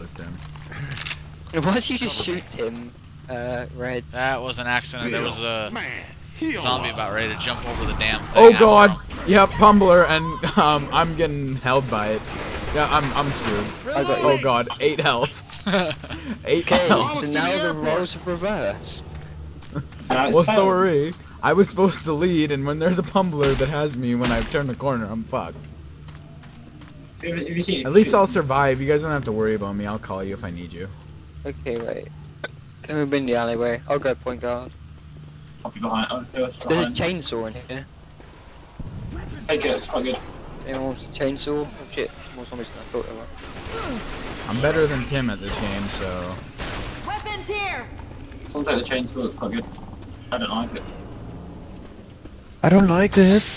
was Tim. Why did you just shoot him, Red? That was an accident. There was a zombie about ready to jump over the damn thing. Oh god! Yep, Pumbler, and I'm getting held by it. Yeah, I'm screwed. Oh god, 8 health. 8 health. So now the roles have reversed. Well, so are we. I was supposed to lead, and when there's a Pumbler that has me when I turn the corner, I'm fucked. At least I'll survive. You guys don't have to worry about me. I'll call you if I need you. Okay, wait. Can we be in the alleyway? I'll go point guard. I'll be behind. There's a chainsaw in here. Take it, it's quite good. Anyone wants a chainsaw? Oh shit, more zombies than I thought there were. I'm better than Tim at this game, so... Weapons here! I'll take the chainsaw, it's quite good. I don't like it. I don't like this.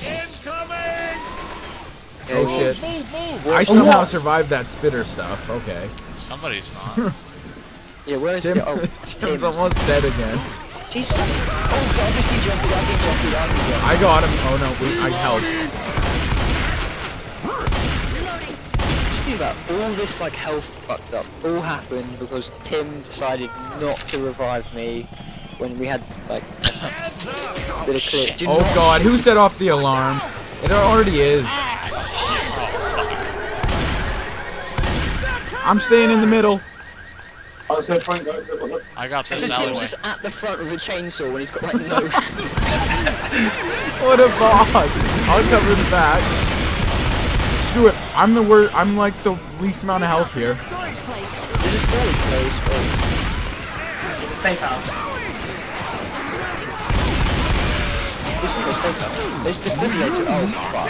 Oh shit. I somehow survived that spitter stuff. Okay. Somebody's not. Yeah, where is Tim, it? Oh, Tim's almost dead again. Jesus. Oh god, I can jump it, I can jump it, I can jump it. I got him. Oh no, I held. Just think about all this like health fucked up. All happened because Tim decided not to revive me when we had like a bit of clip. Oh god, who set off the alarm? It already is. I'm staying in the middle. I was going to point go. I got this So Tim's alleyway. just at the front with a chainsaw when he's got like no... What a boss! I'll cover the back. Screw it. I'm the worst. I'm like the least amount of health here. There's a storage place. It's a safe house. This is the steakhouse. There's defibrillator. Oh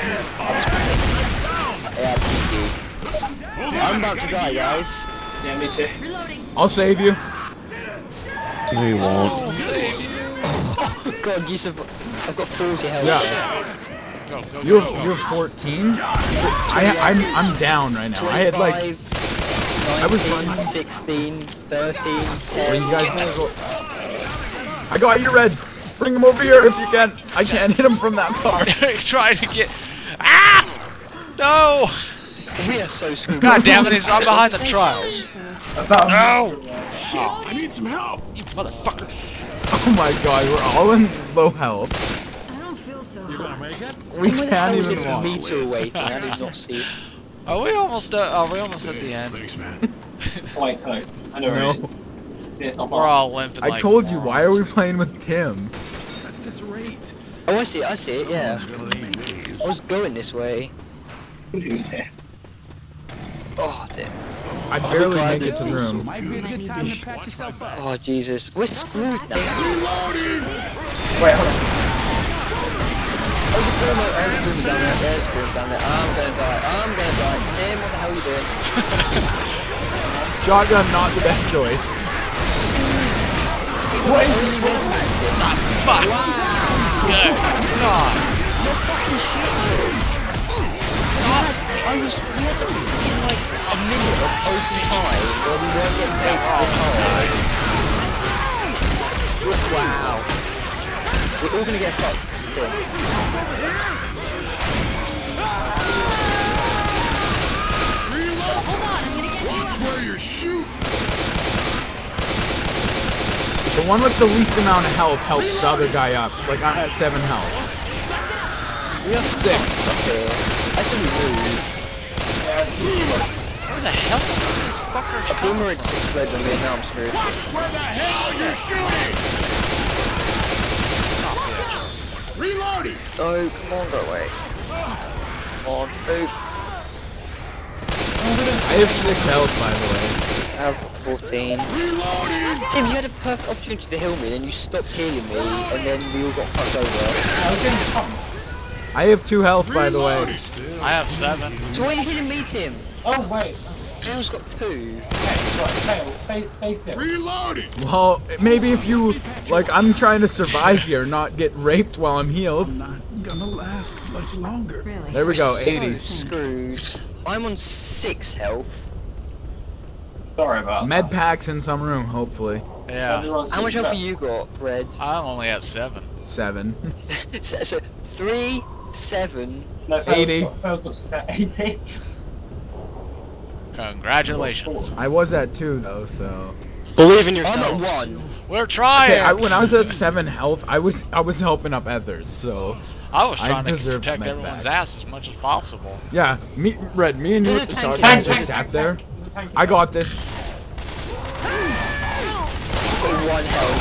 fuck. Yeah, GG. I'm about to die, guys. Yeah, me too. I'll save you. No, you won't. Oh god, you survived. I've got 40 health. Yeah. Go, go, You go, go. have 14. I'm down right now. I had like 25, I was 19, running. 16, 13, 10. Well, you guys might as well. I got you, Red. Bring him over here if you can. I can't hit him from that far. Trying to get. Ah! No! We are so screwed. God damn it! I'm behind the trial. No! I need some help. You motherfucker! Oh my god, we're all in low health. I don't feel so You gonna hot. make it? We can't This even walk. meter away thing, I did not see. Are we almost at the end? Thanks, man. Quite close. I know No. where it is. Yeah, it's not We're far. all limping. I like told you, why are we morons. playing with Tim? At this rate, Oh, I see it, yeah. I'm gonna need these. I was going this way. Who's here? Oh, damn. I barely make it to the room. Might be a good time to patch yourself up. Oh, Jesus. We're screwed now. Wait, hold on. There's a boom down there. There's a boom down there. I'm gonna die. Tim, what the hell are you doing? Shotgun, not the best choice. What? Fuck! Good. God. You're fucking shit, Joe. We had like a minute of open time where we weren't getting paid for this hard. Wow. We're all gonna get fucked. Still. Watch where you're shooting. The one with the least amount of health helps the other guy up. Like, I'm at 7 health. We have 6 up here. I should move. Where the hell did these fuckers A boomer just exploded on me and now I'm screwed. Where the hell are you shooting? Reloading. Oh, come on, go away. Come on, move. I have 6 health, by the way. I have 14. Reloading. Tim, you had a perfect opportunity to heal me, then you stopped healing me, and then we all got fucked over. I have 2 health, by the way. I have 7. So why are you hitting me, Tim? Oh, wait. Dale's got 2. Okay, right, stay still. Reloading. Well, maybe if you... Like, I'm trying to survive here, not get raped while I'm healed. Not gonna last much longer. Really? There we go, So 80. screwed. I'm on 6 health. Sorry about Med that. packs in some room, hopefully. Yeah. How much health have you got, Red? I'm only at 7. 7. So 3, 7. No, 80. Phil's got 80. Congratulations. I was at 2 though, so. Believe in I'm yourself. at 1. We're trying. Okay, when I was at 7 health, I was helping up Ethers, so. I was trying to deserve protect med everyone's pack. ass as much as possible. Yeah, me and you There's with the a tank shotgun here. just sat there. I got this. Got 1 health.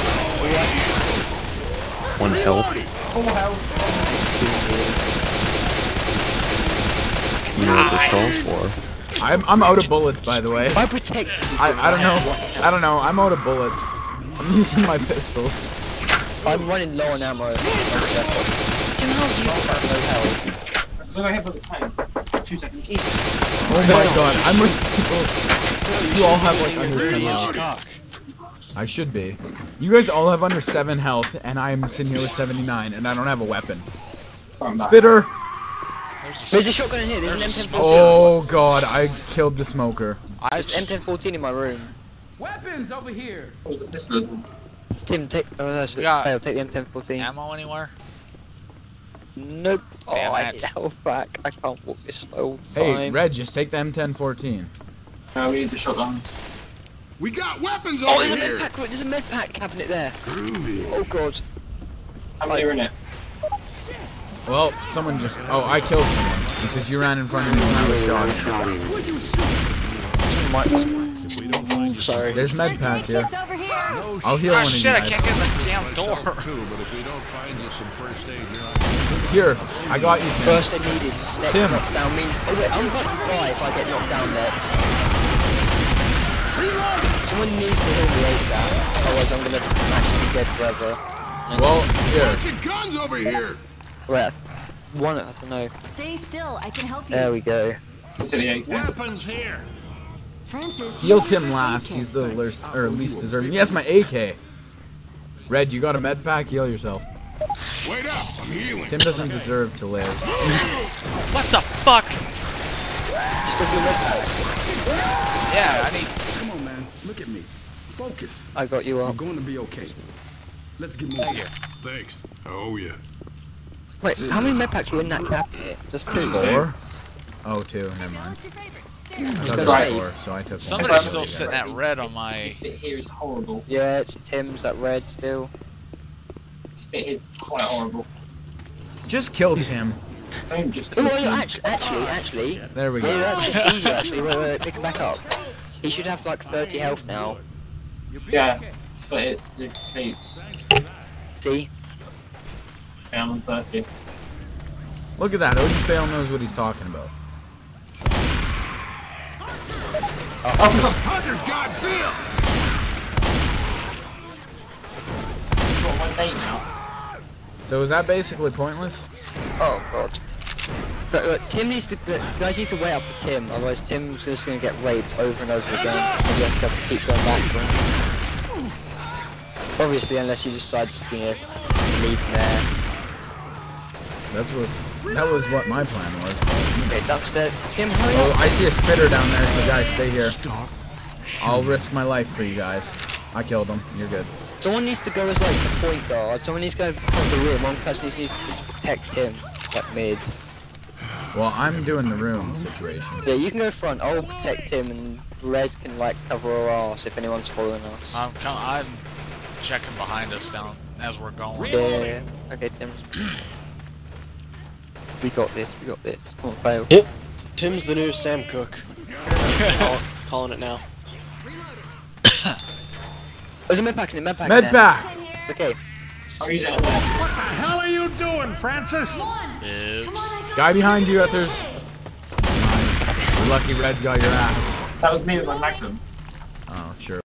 1 health. Full health. You know what this calls for. I'm out of bullets, by the way. If I protect I don't know. I'm out of bullets. I'm using my pistols. I'm running low on ammo. Tim, how's you got no health? So go ahead for the tank. 2 seconds. Oh my god, I'm with people. You all have like under 10 health. I should be. You guys all have under 7 health, and I'm sitting here with 79, and I don't have a weapon. Spitter! There's a shotgun in here. There's an M1014. Oh god, I killed the smoker. There's an M1014 in my room. Weapons over here. Tim, take. Oh, that's We got- fail. Take the M1014. Ammo anywhere? Nope. Oh, Damn I it. need health back. I can't walk this slow Hey, time. Red, just take the M1014. No, we need the shotgun. We got weapons Oh, over there's a here. med pack. There's a med pack cabinet there. Groovy. Oh god. How many are in it? Well, someone just... Oh, I killed someone, because you ran in front of me when I was shot. Would you shoot? Might just... Sorry. There's med packs here. It's over here. I'll heal Ah, one of you shit, I guys. can't get in the damn door. But if we don't find you some first aid, you're on. Here, I got you, Tim. First aid needed. Next Tim. knockdown means. Oh wait, I'm about to die if I get knocked down next. Someone needs to heal me ASAP. Otherwise, I'm gonna actually be dead forever. Well, here. Bunch of guns over here. Wait, one. I don't know. Stay still. I can help you. There we go. To the AK. Weapons here. Francis, Heal you have Tim first aid last. kit. He's the least deserving. Yes, my AK. Red, you got a med pack? Heal yourself. Wait up. I'm healing. Tim doesn't deserve to live. What the fuck? Just a med pack. Yeah, I need. Come on, man. Look at me. Focus. I got you I'm up. going to be okay. Let's get moving. Thanks. Oh yeah. Wait, how many med packs were in that cabinet? Just 2. 4? Oh, 2. Never mind. What's your favorite? I Stairs. thought Right. there was 4, so I took one. Somebody's still sitting at red on my. This bit here is horrible. Yeah, it's Tim's that red still. This bit is quite horrible. Just kill Tim. Don't just. Oh, well, actually. There we Yeah, go. that's just easier actually. Wait, pick him back up. He should have like 30 health now. Yeah, but it depletes. See? Down on 30. Look at that. OG Fail knows what he's talking about. Hunter's got Bill. Got my name now. So is that basically pointless? Oh god. Look, Tim needs to. Look, you guys need to wait up for Tim, otherwise Tim's just gonna get raped over and over again. And you have to keep going back to him. Obviously, unless you decide to, leave him there. That was what my plan was. Okay, dumpster. Tim, hurry Oh, up! I see a spitter down there, so guys, stay here. I'll risk my life for you guys. I killed him. You're good. Someone needs to go as like the point guard. Someone needs to go from the room. One person needs to protect him, like mid. Well, I'm doing the room situation. Yeah, you can go front. I'll protect him, and Red can like cover our ass if anyone's following us. I'm checking behind us down as we're going. Yeah. Okay, Tim. We got this. We got this. Come on, fail. Yep. Tim's the new Sam Cooke. Calling it now. There's a med pack in the med pack. Med there. pack! Okay. I'll use it at the What the hell are you doing, Francis? One. Oops. Come on, I got Guy you. behind you, Ethers. You're lucky Red's got your ass. That was me with my magnum. Oh, sure.